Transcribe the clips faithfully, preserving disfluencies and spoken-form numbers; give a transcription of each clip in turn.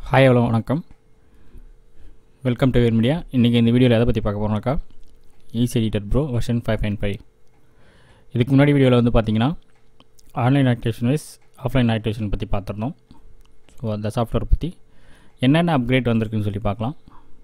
Hi hello வணக்கம், welcome to where media. இன்றைக்கி இந்த வீடியோவில் எதை பற்றி பார்க்க போகிறோம்னாக்கா easy editor pro version five point five. இதுக்கு முன்னாடி வீடியோவில் வந்து பார்த்திங்கன்னா online activation wise offline activation பற்றி பார்த்துருந்தோம். ஸோ அந்த சாஃப்ட்வேர் பற்றி என்னென்ன அப்கிரேட் வந்திருக்குன்னு சொல்லி பார்க்கலாம்.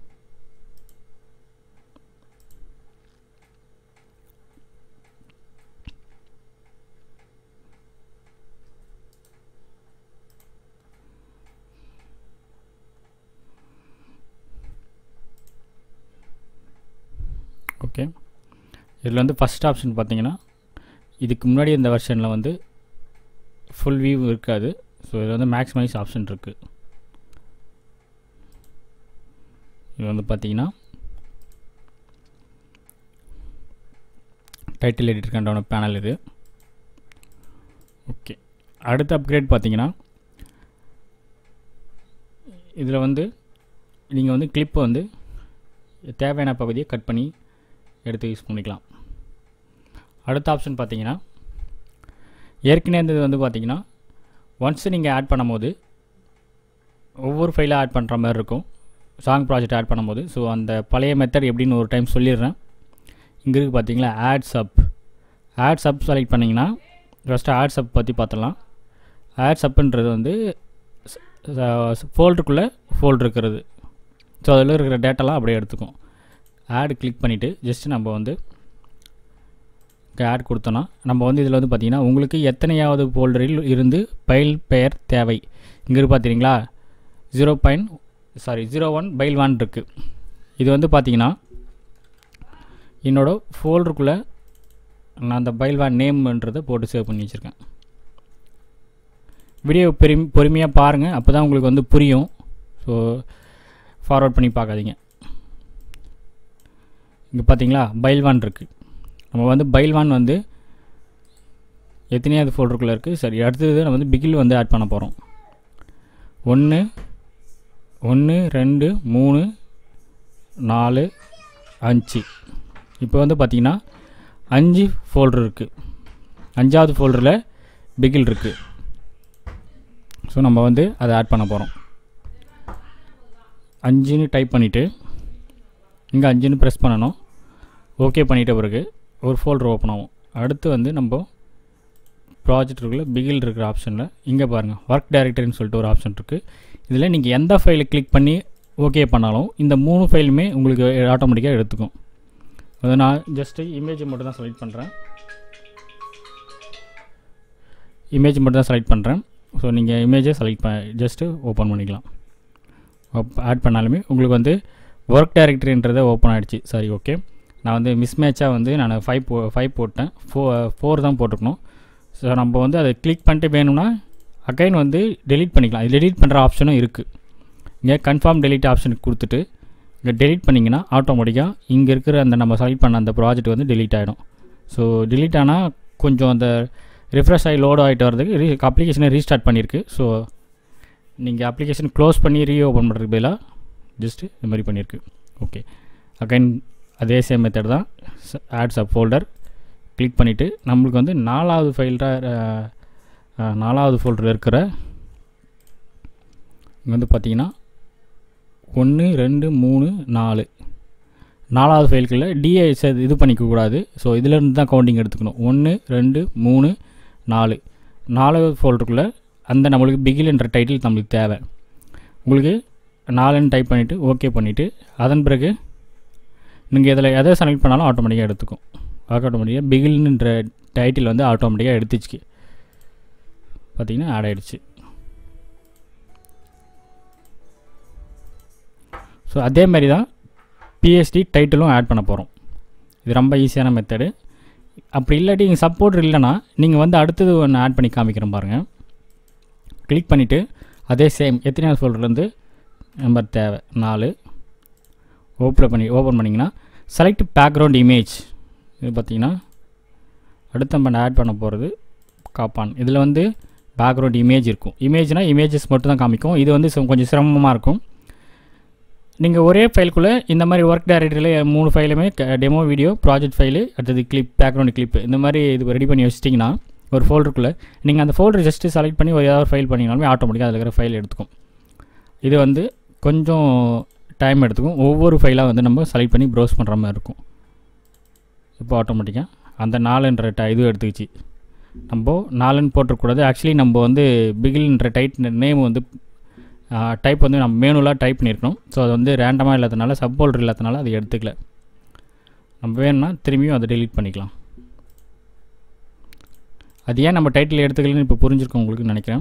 ஓகே, இதில் வந்து ஃபஸ்ட் ஆப்ஷன் பார்த்தீங்கன்னா இதுக்கு முன்னாடி இந்த வெர்ஷனில் வந்து ஃபுல் வியூ இருக்காது. ஸோ இதில் வந்து மேக்ஸிமைஸ் ஆப்ஷன் இருக்குது. இது வந்து பார்த்தீங்கன்னா டைட்டில் எடிட்டருக்கான பேனல் இது. ஓகே, அடுத்த அப்கிரேட் பார்த்தீங்கன்னா இதில் வந்து நீங்கள் வந்து கிளிப்பை வந்து தேவையான பகுதியை கட் பண்ணி எடுத்து யூஸ் பண்ணிக்கலாம். அடுத்த ஆப்ஷன் பார்த்தீங்கன்னா ஏற்கனவே இருந்தது வந்து பார்த்தீங்கன்னா ஒன்ஸ் நீங்கள் ஆட் பண்ணும்போது ஒவ்வொரு ஃபைலாக ஆட் பண்ணுற மாதிரி இருக்கும் சாங் ப்ராஜெக்ட் ஆட் பண்ணும்போது. ஸோ அந்த பழைய மெத்தட் எப்படின்னு ஒரு டைம் சொல்லிடுறேன். இங்கே இருக்குது பார்த்தீங்களா, add sub. Add sub select பண்ணிங்கன்னா ஃபஸ்ட்டு ஆட் சப் பற்றி பார்த்துடலாம். ஆட் சப்புன்றது வந்து ஃபோல்டருக்குள்ளே ஃபோல்டர் இருக்கிறது. ஸோ அதில் இருக்கிற டேட்டாலாம் அப்படியே எடுத்துக்கும். ஆட் கிளிக் பண்ணிவிட்டு ஜஸ்ட்டு நம்ம வந்து ஆட் கொடுத்தோன்னா நம்ம வந்து இதில் வந்து பார்த்திங்கன்னா உங்களுக்கு எத்தனையாவது ஃபோல்டரில் இருந்து ஃபைல் பெயர் தேவை இங்கே இருக்கு பார்த்திங்களா, zero point sorry zero one file one இருக்குது. இது வந்து பார்த்திங்கன்னா என்னோடய ஃபோல்டருக்குள்ளே நான் அந்த பைல் ஒன் நேம்ன்றதை போட்டு சேவ் பண்ணி வச்சுருக்கேன். வீடியோ பெரு பொறுமையாக பாருங்கள், அப்போ தான் உங்களுக்கு வந்து புரியும். ஸோ ஃபார்வர்ட் பண்ணி பார்க்காதீங்க. இங்கே பார்த்தீங்களா பைல் ஒன் இருக்குது. நம்ம வந்து பைல் ஒன் வந்து எத்தனையாவது ஃபோல்டருக்குள்ளே இருக்குது. சரி, அடுத்தது நம்ம வந்து பிகில் வந்து ஆட் பண்ண போகிறோம். ஒன்று ஒன்று ரெண்டு மூணு நாலு அஞ்சு. இப்போ வந்து பார்த்திங்கன்னா அஞ்சு ஃபோல்டர் இருக்குது. அஞ்சாவது ஃபோல்டரில் பிகில் இருக்குது. ஸோ நம்ம வந்து அதை ஆட் பண்ண போகிறோம். அஞ்சுன்னு டைப் பண்ணிவிட்டு இங்கே அஞ்சுன்னு ப்ரெஸ் பண்ணணும். ஓகே பண்ணிட்ட பிறகு ஒரு ஃபோல்டர் ஓப்பன் ஆகும். அடுத்து வந்து நம்ம ப்ராஜெக்ட்டுக்குள்ளே பிகில் இருக்கிற ஆப்ஷனில் இங்கே பாருங்கள் ஒர்க் டைரக்டரின்னு சொல்லிட்டு ஒரு ஆப்ஷன் இருக்குது. இதில் நீங்கள் எந்த ஃபைலை கிளிக் பண்ணி ஓகே பண்ணாலும் இந்த மூணு ஃபைலுமே உங்களுக்கு ஆட்டோமேட்டிக்காக எடுத்துக்கும். அதை நான் ஜஸ்ட்டு இமேஜை மட்டும் தான் செலக்ட் பண்ணுறேன். இமேஜ் மட்டும் தான் செலக்ட் பண்ணுறேன். ஸோ நீங்கள் இமேஜை செலக்ட் ப ஜஸ்ட்டு ஓப்பன் பண்ணிக்கலாம். ஆட் பண்ணாலுமே உங்களுக்கு வந்து ஒர்க் டைரக்டரின்றதை ஓப்பன் ஆகிடுச்சு. சரி, ஓகே. நான் வந்து மிஸ்மேட்சாக வந்து நான் ஃபைவ் போ ஃபைவ் போட்டேன். ஃபோ ஃபோர் தான் போட்டுக்கணும். ஸோ நம்ம வந்து அதை கிளிக் பண்ணிட்டு வேணும்னா அகைன் வந்து டெலீட் பண்ணிக்கலாம். இது டெலீட் பண்ணுற ஆப்ஷனும் இருக்குது. இங்கே கன்ஃபார்ம் டெலீட் ஆப்ஷனுக்கு கொடுத்துட்டு இங்கே டெலீட் பண்ணிங்கன்னா ஆட்டோமேட்டிக்காக இங்கே இருக்கிற அந்த நம்ம செலக்ட் பண்ண அந்த ப்ராஜெக்ட் வந்து டெலீட் ஆகிடும். ஸோ டெலீட் ஆனால் கொஞ்சம் அந்த ரிஃப்ரெஷ் ஆகி லோடு ஆகிட்டு வரதுக்கு ரீ அப்ளிகேஷனை ரீஸ்டார்ட் பண்ணியிருக்கு. ஸோ நீங்கள் அப்ளிகேஷன் க்ளோஸ் பண்ணி ரீ ஓப்பன் பண்ணுறதுக்கு பதிலாக ஜஸ்ட்டு இது மாதிரி பண்ணியிருக்கு. ஓகே, அகைன் அதே சேம் மெத்தட் தான். ஆட் சப் ஃபோல்டர் கிளிக் பண்ணிவிட்டு நம்மளுக்கு வந்து நாலாவது ஃபைல்டாக நாலாவது ஃபோல்டர் இருக்கிற இங்கே வந்து பார்த்திங்கன்னா ஒன்று ரெண்டு மூணு நாலு நாலாவது ஃபைல்களில் டிஐ இது பண்ணிக்கக்கூடாது. ஸோ இதிலேருந்து தான் கவுண்டிங் எடுத்துக்கணும். ஒன்று ரெண்டு மூணு நாலு நாலாவது ஃபோல்டருக்குள்ளே அந்த நம்மளுக்கு பிகில் என்ற டைட்டில் நம்மளுக்கு தேவை. உங்களுக்கு நாலுன்னு டைப் பண்ணிவிட்டு ஓகே பண்ணிவிட்டு அதன் பிறகு நீங்கள் இதில் எதை செலக்ட் பண்ணாலும் ஆட்டோமேட்டிக்காக எடுத்துக்கும். ஆட்டோமேட்டிக்காக பிகில்ன்ற டைட்டில் வந்து ஆட்டோமேட்டிக்காக எடுத்துச்சு. பார்த்திங்கன்னா ஆட் ஆகிடுச்சு. ஸோ அதே மாதிரி தான் பிஎஸ்டி டைட்டிலும் ஆட் பண்ண போகிறோம். இது ரொம்ப ஈஸியான மெத்தடு. அப்படி இல்லாட்டி நீங்கள் சப்போர்ட் இல்லைன்னா நீங்கள் வந்து அடுத்தது ஒன்று ஆட் பண்ணி காமிக்கிறேன் பாருங்கள். கிளிக் பண்ணிவிட்டு அதே சேம் எத்தனையாவது ஃபோல்டர்லேருந்து நம்பர் தேவை நாலு ஓப்பன் பண்ணி ஓப்பன் பண்ணிங்கன்னா செலக்ட் பேக்ரவுண்ட் இமேஜ். இது பார்த்திங்கன்னா அடுத்து நம்ம ஆட் பண்ண போகிறது காப்பான். இதில் வந்து பேக்ரவுண்ட் இமேஜ் இருக்கும். இமேஜ்னால் இமேஜஸ் மட்டும் தான் காமிக்கும். இது வந்து கொஞ்சம் சிரமமாக இருக்கும். நீங்கள் ஒரே ஃபைலுக்குள்ளே இந்த மாதிரி ஒர்க் டைரக்டரியில் மூணு ஃபைலுமே டெமோ வீடியோ ப்ராஜெக்ட் ஃபைலு அடுத்தது கிளிப் பேக்ரவுண்ட் கிளிப்பு இந்த மாதிரி இது ரெடி பண்ணி வச்சிட்டிங்கன்னா ஒரு ஃபோல்டருக்குள்ளே நீங்கள் அந்த ஃபோல்டர் ஜஸ்ட்டு செலக்ட் பண்ணி ஒரு ஏதாவது ஃபைல் பண்ணிங்கனாலுமே ஆட்டோமேட்டிக்காக அதில் இருக்கிற ஃபைல் எடுத்துக்கும். இது வந்து கொஞ்சம் டைம் எடுத்துக்கும். ஒவ்வொரு ஃபைலாக வந்து நம்ம செலக்ட் பண்ணி ப்ரௌஸ் பண்ணுற மாதிரி இருக்கும். இப்போ ஆட்டோமேட்டிக்காக அந்த நாலுன்ற ட இது எடுத்துக்கிச்சு. நம்ம நாலுன்னு போட்டுக்கூடாது. ஆக்சுவலி நம்ம வந்து பிகில்ன்ற டைட் நேம் வந்து டைப் வந்து நம்ம மேனுவலாக டைப் பண்ணியிருக்கணும். ஸோ அது வந்து ரேண்டமாக இல்லாதனால சப் ஃபோல்டர் இல்லாதனால அது எடுத்துக்கல. நம்ம வேணும்னா திரும்பியும் அதை டெலீட் பண்ணிக்கலாம். அது ஏன் நம்ம டைட்டில் எடுத்துக்கலன்னு இப்போ புரிஞ்சிருக்கோம் உங்களுக்கு நினைக்கிறேன்.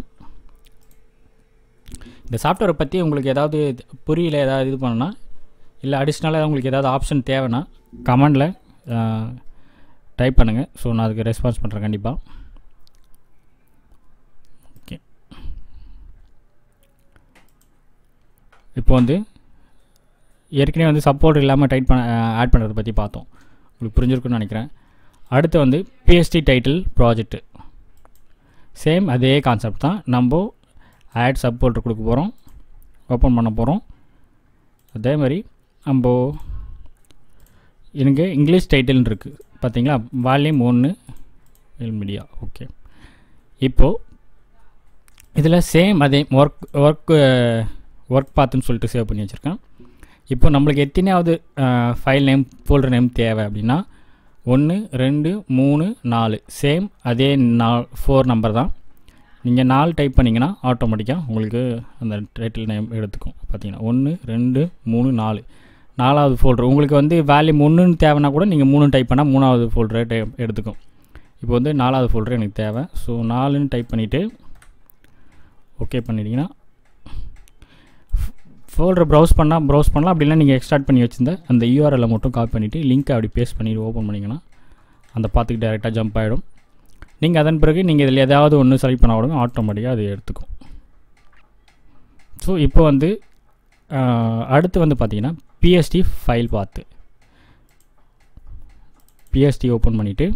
இந்த சாஃப்ட்வேரை பற்றி உங்களுக்கு ஏதாவது புரியல, ஏதாவது இது பண்ணணும்னா, இல்லை அடிஷ்னலாக உங்களுக்கு ஏதாவது ஆப்ஷன் தேவைன்னா கமெண்டில் டைப் பண்ணுங்கள். ஸோ நான் அதுக்கு ரெஸ்பான்ஸ் பண்ணுறேன் கண்டிப்பாக. ஓகே, இப்போ வந்து ஏற்கனவே வந்து சப்போர்ட் இல்லாமல் டைப் பண்ண ஆட் பண்ணுறதை பற்றி பார்த்தோம். உங்களுக்கு புரிஞ்சிருக்குன்னு நினைக்கிறேன். அடுத்து வந்து பிஎஸ்டி டைட்டில் ப்ராஜெக்ட்டு. சேம் அதே கான்செப்ட் தான். நம்ம ஆட் சப்போர்ட் கொடுக்க போகிறோம், ஓப்பன் பண்ண போகிறோம். அதே மாதிரி நம்ம எனக்கு இங்கிலீஷ் டைட்டில்னு இருக்குது பார்த்தீங்களா, வால்யூம் ஒன்று மீடியா. ஓகே, இப்போது இதில் சேம் அதே ஒர்க் ஒர்க் ஒர்க் பார்த்துன்னு சொல்லிட்டு சேவ் பண்ணி வச்சுருக்கேன். இப்போ நம்மளுக்கு எத்தனையாவது ஃபைல் நேம் ஃபோல்டர் நேம் தேவை அப்படின்னா ஒன்று ரெண்டு மூணு நாலு சேம் அதே நா ஃபோர் நம்பர் தான். நீங்கள் நாலு டைப் பண்ணிங்கன்னா ஆட்டோமேட்டிக்காக உங்களுக்கு அந்த டைட்டில் நேம் எடுத்துக்கும். பார்த்தீங்கன்னா ஒன்று ரெண்டு மூணு நாலு நாலாவது ஃபோல்டர் உங்களுக்கு வந்து வேல்யூம் ஒன்றுன்னு தேவைன்னா கூட நீங்கள் மூணு டைப் பண்ணால் மூணாவது ஃபோல்டரை டை எடுத்துக்கும். இப்போ வந்து நாலாவது ஃபோல்டர் எனக்கு தேவை. ஸோ நாலுன்னு டைப் பண்ணிவிட்டு ஓகே பண்ணிட்டீங்கன்னா ஃபோல்டர் ப்ரௌஸ் பண்ணால் ப்ரௌஸ் பண்ணலாம். அப்படின்னா நீங்கள் எக்ஸ்ட்ராக்ட் பண்ணி வச்சுருந்த அந்த யூஆர்எல்லை மட்டும் காப்பி பண்ணிவிட்டு லிங்க்கை அப்படி பேஸ்ட் பண்ணிவிட்டு ஓப்பன் பண்ணிங்கன்னா அந்த பார்த்துக்கு டேரெக்டாக ஜம்ப் ஆகிடும். நீங்கள் அதன் பிறகு நீங்கள் இதில் ஏதாவது ஒன்று செலக்ட் பண்ண உடனே ஆட்டோமேட்டிக்காக அது எடுத்துக்கும். ஸோ இப்போ வந்து அடுத்து வந்து பார்த்திங்கன்னா பிஎஸ்டி ஃபைல் பார்த்து பிஎஸ்டி ஓப்பன் பண்ணிவிட்டு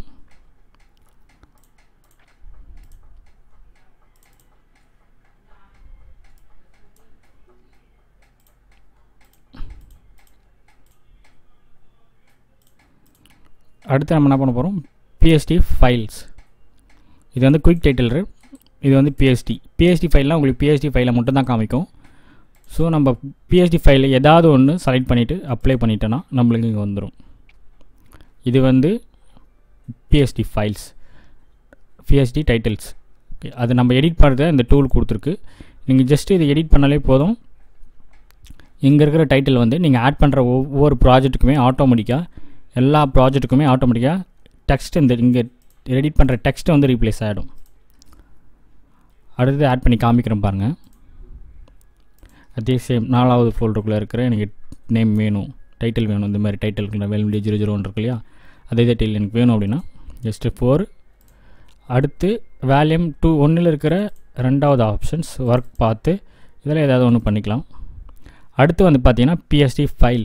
அடுத்து நம்ம என்ன பண்ண போகிறோம், பிஎஸ்டி ஃபைல்ஸ். இது வந்து குயிக் டைட்டில், இது வந்து பிஎஸ்டி. பிஎஸ்டி ஃபைல்லாம் உங்களுக்கு பிஎஸ்டி ஃபைலை மட்டும் தான் காமிக்கும். ஸோ நம்ம பிஎஸ்டி ஃபைலில் ஏதாவது ஒன்று செலக்ட் பண்ணிவிட்டு அப்ளை பண்ணிட்டோன்னா நம்மளுக்கு இங்கே வந்துடும். இது வந்து PSD files, PSD titles. Okay, அது நம்ம எடிட் பண்ணுறத இந்த டூல் கொடுத்துருக்கு. நீங்கள் ஜஸ்ட்டு இதை எடிட் பண்ணாலே போதும். இங்கே இருக்கிற டைட்டில் வந்து நீங்கள் ஆட் பண்ணுற ஒவ்வொரு ப்ராஜெக்ட்டுக்குமே ஆட்டோமேட்டிக்காக எல்லா ப்ராஜெக்ட்டுக்குமே ஆட்டோமேட்டிக்காக டெக்ஸ்ட் இந்த இங்கே எடிட் பண்ணுற டெக்ஸ்ட்டு வந்து ரீப்ளேஸ் ஆகிடும். அடுத்து ஆட் பண்ணி காமிக்கிறேன் பாருங்கள். அதே சேம் நாலாவது ஃபோல்டருக்குள்ளே இருக்கிற எனக்கு நேம் வேணும், டைட்டில் வேணும். இந்த மாதிரி டைட்டில் வேல்யூ ஜீரோ ஜீரோ ஒன்று இருக்கு இல்லையா, அதே டைட்டில் எனக்கு வேணும் அப்படின்னா ஜஸ்ட்டு ஃபோர். அடுத்து வேல்யூம் டூ ஒன்றில் இருக்கிற ரெண்டாவது ஆப்ஷன்ஸ் ஒர்க் பார்த்து இதில் ஏதாவது ஒன்று பண்ணிக்கலாம். அடுத்து வந்து பார்த்திங்கன்னா பிஎஸ்டி ஃபைல்,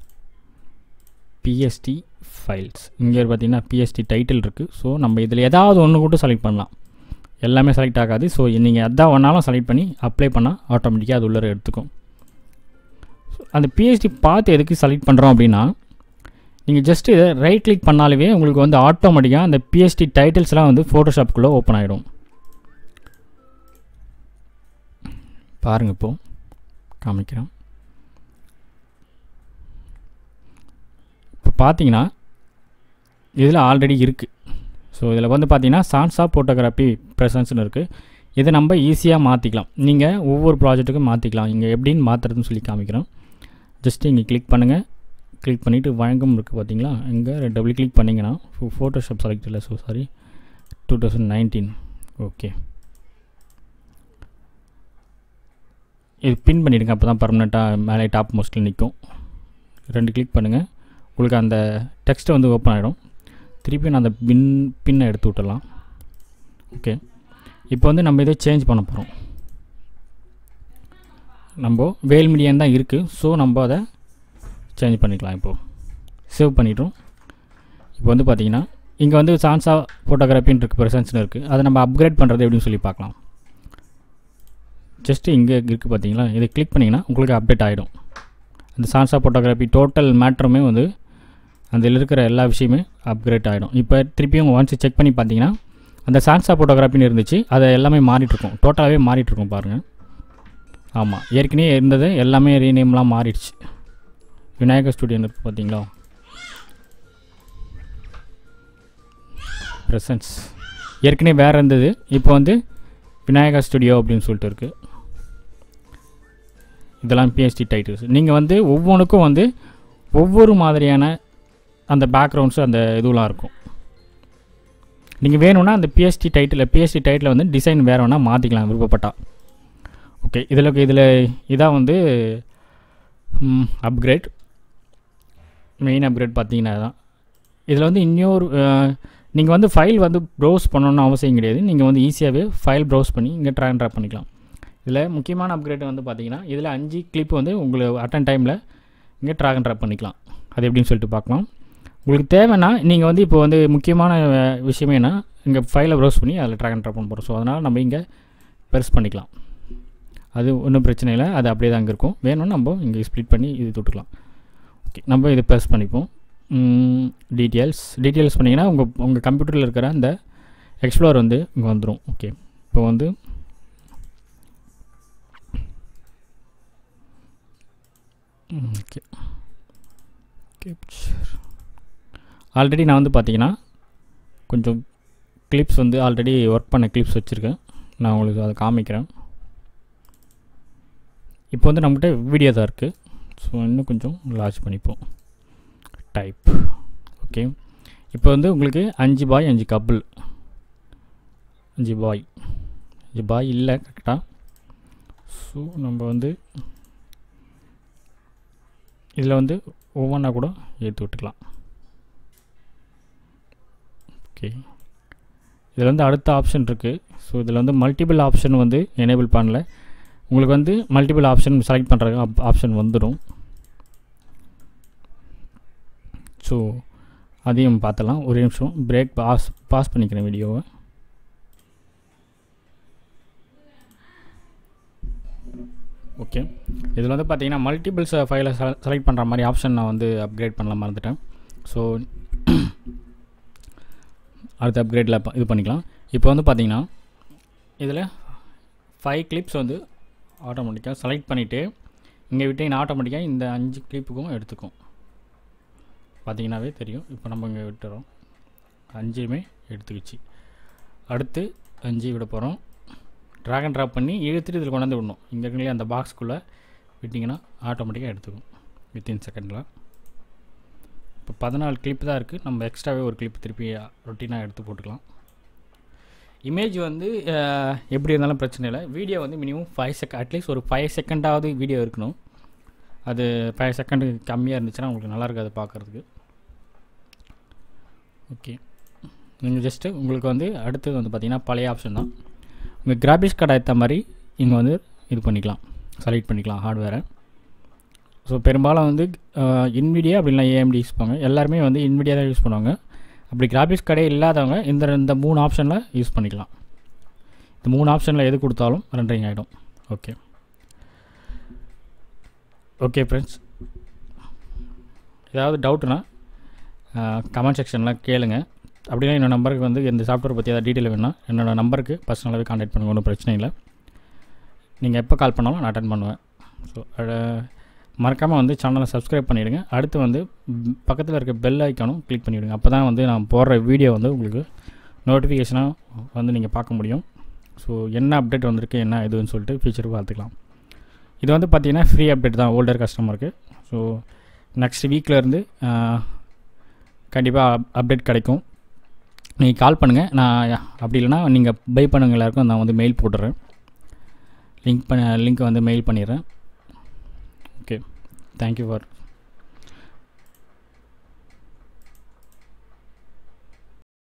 பிஎஸ்டி ஃபைல்ஸ். இங்கே பார்த்திங்கன்னா பிஎஸ்டி டைட்டில் இருக்குது. ஸோ நம்ம இதில் ஏதாவது ஒன்று கூட செலக்ட் பண்ணலாம், எல்லாமே செலக்ட் ஆகாது. ஸோ நீங்கள் எதாவது ஒன்றாலும் செலக்ட் பண்ணி அப்ளை பண்ணால் ஆட்டோமேட்டிக்காக அது உள்ளே எடுத்துக்கும். அந்த பிஎஸ்டி பார்த்து எதுக்கு செலக்ட் பண்ணுறோம் அப்படின்னா, நீங்கள் ஜஸ்ட்டு இதை ரைட் கிளிக் பண்ணாலே உங்களுக்கு வந்து ஆட்டோமேட்டிக்காக அந்த பிஎஸ்டி டைட்டில்ஸ்லாம் வந்து ஃபோட்டோஷாப்புக்குள்ளே ஓப்பன் ஆகிடும். பாருங்கள், இப்போது காமிக்கிறேன். இப்போ பார்த்தீங்கன்னா இதில் ஆல்ரெடி இருக்குது. ஸோ இதில் வந்து பார்த்தீங்கன்னா சான்ஸ் ஆஃப் ஃபோட்டோகிராஃபி ப்ரெசன்ஸ்னு இருக்குது. இதை நம்ம ஈஸியாக மாற்றிக்கலாம். நீங்கள் ஒவ்வொரு ப்ராஜெக்ட்டுக்கும் மாற்றிக்கலாம். இங்கே எப்படின்னு மாற்றுறதுன்னு சொல்லி காமிக்கிறோம். ஜஸ்ட்டு இங்கே கிளிக் பண்ணுங்கள். கிளிக் பண்ணிவிட்டு வழங்கும் இருக்குது பார்த்தீங்களா, இங்கே டபுள் கிளிக் பண்ணிங்கன்னா ஃபோட்டோஷாப் செலக்ட் இல்லை. So sorry, two thousand nineteen. Okay, இது பின் பண்ணிவிடுங்க. அப்போ தான் பர்மனெண்ட்டாக மேலே டாப் மோஸ்ட்டில் நிற்கும். ரெண்டு கிளிக் பண்ணுங்கள், உங்களுக்கு அந்த டெக்ஸ்ட்டை வந்து ஓப்பன் ஆகிடும். திருப்பி நான் அந்த பின் பின்னை எடுத்து விட்டுடலாம். ஓகே, இப்போ வந்து நம்ம இதை சேஞ்ச் பண்ண போகிறோம். நம்ம வேல் மீடியம் தான் இருக்குது. ஸோ நம்ம அதை சேஞ்ச் பண்ணிக்கலாம். இப்போது சேவ் பண்ணிட்டோம். இப்போ வந்து பார்த்திங்கன்னா இங்கே வந்து சான்ஸா ஃபோட்டோகிராஃபின்னு இருக்குது, ப்ரெசன்ஸ்னு இருக்குது. அதை நம்ம அப்கிரேட் பண்ணுறது எப்படின்னு சொல்லி பார்க்கலாம். ஜஸ்ட்டு இங்கே இருக்குது பார்த்தீங்களா, இதை கிளிக் பண்ணிங்கன்னா உங்களுக்கு அப்டேட் ஆகிடும். அந்த சான்ஸா ஃபோட்டோகிராஃபி டோட்டல் மேட்ருமே வந்து அதில் இருக்கிற எல்லா விஷயமே அப்கிரேட் ஆகிடும். இப்போ திருப்பியும் ஒன்ஸ் செக் பண்ணி பார்த்தீங்கன்னா அந்த சான்ஸா ஃபோட்டோகிராஃபின்னு இருந்துச்சு, அதை எல்லாமே மாறிட்டுருக்கும், டோட்டலாகவே மாறிட்டுருக்கும் பாருங்கள். ஆமாம், ஏற்கனவே இருந்தது எல்லாமே ரீநேம்லாம் மாறிடுச்சு. விநாயகர் ஸ்டுடியோ இருக்குது பார்த்தீங்களா, ப்ரெசன்ஸ் ஏற்கனவே வேறு இருந்தது, இப்போ வந்து விநாயகர் ஸ்டுடியோ அப்படின்னு சொல்லிட்டு இருக்குது. இதெல்லாம் பிஎஸ்டி டைட்டில்ஸ். நீங்கள் வந்து ஒவ்வொன்றுக்கும் வந்து ஒவ்வொரு மாதிரியான அந்த பேக்ரவுண்ட்ஸு அந்த இதுவெலாம் இருக்கும். நீங்கள் வேணும்னா அந்த பிஎஸ்டி டைட்டில் பிஎஸ்டி டைட்டில் வந்து டிசைன் வேறு வேணால் மாற்றிக்கலாம் விருப்பப்பட்டா. ஓகே, இதில் இதில் இதான் வந்து அப்கிரேட், மெயின் அப்கிரேட் பார்த்தீங்கன்னா தான். இதில் வந்து இன்னொரு நீங்கள் வந்து ஃபைல் வந்து ப்ரௌஸ் பண்ணணுன்னு அவசியம் கிடையாது. நீங்கள் வந்து ஈஸியாகவே ஃபைல் ப்ரௌஸ் பண்ணி இங்கே ட்ராக் அண்ட் ட்ராப் பண்ணிக்கலாம். இதில் முக்கியமான அப்கிரேட் வந்து பார்த்தீங்கன்னா இதில் அஞ்சு கிளிப் வந்து உங்களுக்கு அட்டன் டைமில் இங்கே ட்ராக் அண்ட் ட்ராப் பண்ணிக்கலாம். அது எப்படின்னு சொல்லிட்டு பார்க்கலாம். உங்களுக்கு தேவைன்னா நீங்கள் வந்து இப்போ வந்து முக்கியமான விஷயமே என்ன, இங்கே ஃபைலை ப்ரௌஸ் பண்ணி அதில் ட்ராக் அண்ட் ட்ராப் பண்ண போகிறோம். ஸோ அதனால் நம்ம இங்கே பெருசு பண்ணிக்கலாம். அது ஒன்றும் பிரச்சனை இல்லை, அது அப்படியே தான் அங்கே இருக்கும். வேணும்னு நம்ம இங்கே ஸ்ப்ளிட் பண்ணி இது தொட்டுக்கலாம். ஓகே, நம்ம இது ப்ரெஸ் பண்ணிப்போம். டீட்டெயில்ஸ் டீட்டெயில்ஸ் பண்ணிங்கன்னா உங்கள் உங்கள் கம்ப்யூட்டரில் இருக்கிற அந்த எக்ஸ்ப்ளோர் வந்து இங்கே வந்துடும். ஓகே, இப்போ வந்து ஓகே கேப்சர் ஆல்ரெடி நான் வந்து பார்த்தீங்கன்னா கொஞ்சம் கிளிப்ஸ் வந்து ஆல்ரெடி ஒர்க் பண்ண கிளிப்ஸ் வச்சுருக்கேன். நான் உங்களுக்கு அதை காமிக்கிறேன். இப்போ வந்து நம்மகிட்ட வீடியோ தான் இருக்குது. ஸோ இன்னும் கொஞ்சம் லார்ஜ் பண்ணிப்போம். டைப் ஓகே, இப்போ வந்து உங்களுக்கு அஞ்சு பாய் அஞ்சு கப்புள், அஞ்சு பாய் அஞ்சு பாய் இல்லை கரெக்டாக. ஸோ நம்ம வந்து இதில் வந்து ஒவ்வொன்றா கூட ஏற்றி விட்டுக்கலாம். ஓகே, இதில் வந்து அடுத்த ஆப்ஷன் இருக்குது. ஸோ இதில் வந்து மல்டிபிள் ஆப்ஷன் வந்து எனேபிள் பண்ணல. உங்களுக்கு வந்து மல்டிபிள் ஆப்ஷன் செலக்ட் பண்ணுறதுக்கு ஆப்ஷன் வந்துடும். ஸோ அதையும் பார்த்தலாம். ஒரு நிமிஷம் பிரேக் பாஸ் பாஸ் பண்ணிக்கிறேன் வீடியோவை. ஓகே, இதில் வந்து பார்த்தீங்கன்னா மல்டிபிள்ஸ் ஃபைலை செலக்ட் பண்ணுற மாதிரி ஆப்ஷன் நான் வந்து அப்கிரேட் பண்ணலாம் மறந்துட்டேன். ஸோ அடுத்த அப்கிரேடில் இது பண்ணிக்கலாம். இப்போ வந்து பார்த்தீங்கன்னா இதில் ஃபைவ் கிளிப்ஸ் வந்து ஆட்டோமேட்டிக்காக செலக்ட் பண்ணிவிட்டு இங்கே விட்டிங்கன்னா ஆட்டோமேட்டிக்காக இந்த அஞ்சு கிளிப்புக்கும் எடுத்துக்கும். பார்த்தீங்கன்னாவே தெரியும். இப்போ நம்ம இங்கே விட்டுறோம், அஞ்சுமே எடுத்துக்கிச்சு. அடுத்து அஞ்சு விட போகிறோம். ட்ராக் அண்ட் ட்ராப் பண்ணி இழுத்துட்டு இதில் கொண்டாந்து விடணும். இங்கே இருக்கீங்களே அந்த பாக்ஸ்க்குள்ளே விட்டிங்கன்னா ஆட்டோமேட்டிக்காக எடுத்துக்கும் வித்தின் செகண்டில். இப்போ பதினாலு கிளிப் தான் இருக்குது. நம்ம எக்ஸ்ட்ராவே ஒரு கிளிப் திருப்பி ரொட்டீனாக எடுத்து போட்டுக்கலாம். இமேஜ் வந்து எப்படி இருந்தாலும் பிரச்சனை இல்லை. வீடியோ வந்து மினிமம் ஃபைவ் செகண்ட் அட்லீஸ்ட் ஒரு ஃபைவ் செகண்டாவது வீடியோ இருக்கணும். அது ஃபைவ் செகண்டுக்கு கம்மியாக இருந்துச்சுன்னா உங்களுக்கு நல்லா இருக்காது பார்க்குறதுக்கு. ஓகே, நீங்கள் ஜஸ்ட்டு உங்களுக்கு வந்து அடுத்தது வந்து பார்த்திங்கன்னா பழைய ஆப்ஷன் தான். உங்கள் கிராபிக்ஸ் கார்டு ஏற்ற மாதிரி இங்கே வந்து இது பண்ணிக்கலாம், செலக்ட் பண்ணிக்கலாம் ஹார்ட்வேரை. ஸோ பெரும்பாலும் வந்து இன்விடியா அப்படின்லாம் ஏஎம்டி யூஸ் பண்ணுவாங்க. எல்லாருமே வந்து இன்விடியா தான் யூஸ் பண்ணுவாங்க. அப்படி கிராபிக்ஸ் கார்டே இல்லாதவங்க இந்த இந்த மூணு ஆப்ஷனில் யூஸ் பண்ணிக்கலாம். இந்த மூணு ஆப்ஷனில் எது கொடுத்தாலும் ரெண்டரிங் ஆகிடும். ஓகே ஓகே ஃப்ரெண்ட்ஸ், ஏதாவது டவுட்னா கமெண்ட் செக்ஷனில் கேளுங்க. அப்படின்னா என்னோடய நம்பருக்கு வந்து இந்த சாஃப்ட்வேர் பற்றி ஏதாவது டீட்டெயில் வேணும்னா என்னோடய நம்பருக்கு பர்சனலாகவே கான்டாக்ட் பண்ணுங்கள், ஒன்றும் பிரச்சனை இல்லை. நீங்கள் எப்போ கால் பண்ணாலும் நான் அட்டன் பண்ணுவேன். ஸோ மறக்காமல் வந்து சேனலை சப்ஸ்கிரைப் பண்ணிவிடுங்க. அடுத்து வந்து பக்கத்தில் இருக்க பெல் ஐக்கானும் கிளிக் பண்ணிவிடுங்க. அப்போ தான் வந்து நான் போடுற வீடியோ வந்து உங்களுக்கு நோட்டிஃபிகேஷனாக வந்து நீங்கள் பார்க்க முடியும். ஸோ என்ன அப்டேட் வந்திருக்கு என்ன இதுன்னு சொல்லிட்டு ஃபியூச்சர் பார்த்துக்கலாம். இது வந்து பார்த்திங்கன்னா ஃப்ரீ அப்டேட் தான் ஓல்டர் கஸ்டமருக்கு. ஸோ நெக்ஸ்ட் வீக்கிலேருந்து கண்டிப்பாக அப்டேட் கிடைக்கும். நீங்கள் கால் பண்ணுங்கள். நான் அப்படி இல்லைனா நீங்கள் பை பண்ணுங்க எல்லாருக்கும் நான் வந்து மெயில் போட்டுறேன். லிங்க் பண்ண லிங்க்கை வந்து மெயில் பண்ணிடுறேன். Okay, thank you for